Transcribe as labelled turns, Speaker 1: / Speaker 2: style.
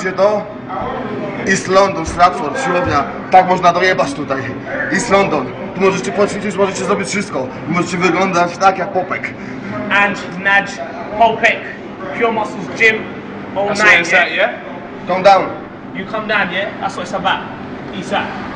Speaker 1: macie to? East London, Stratford, siłownia. Tak można dojebać tutaj. East London. Tu możecie poćwiczyć, możecie zrobić wszystko. Możecie wyglądać tak jak Popek.
Speaker 2: And Naj, Popek, Pure Muscles Gym, all
Speaker 3: That's
Speaker 2: night.
Speaker 3: where it's at, yeah?
Speaker 1: Come down.
Speaker 2: You come down, yeah? That's what it's about. East that.